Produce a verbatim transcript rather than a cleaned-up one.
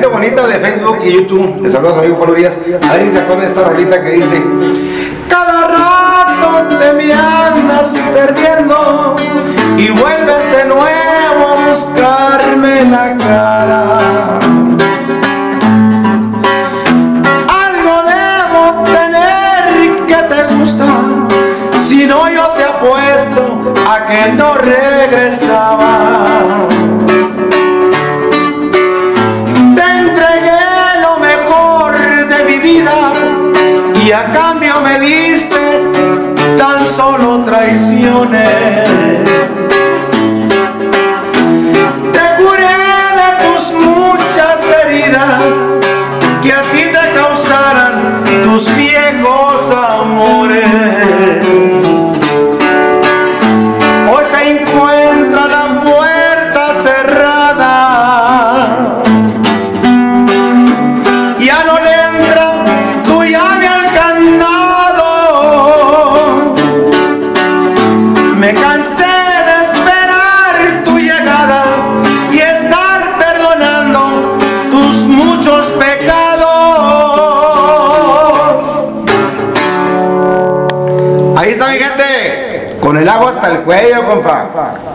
familia bonita de Facebook y YouTube. Les saludos a amigo Pablo Urias. A ver si se acuerdan de esta rolita que dice: cada rato te me andas perdiendo y vuelves de nuevo a buscarme la cara. Algo debo tener que te gusta, si no yo te apuesto a que no regresaba. Y a cambio me diste tan solo traiciones. Te curé de tus muchas heridas que a ti te causaran tus viejos amores. Hoy se encuentra la puerta cerrada, ya no le entra tu llave al candado. Me cansé de esperar tu llegada y estar perdonando tus muchos pecados. Ahí está mi gente, con el agua hasta el cuello, compa.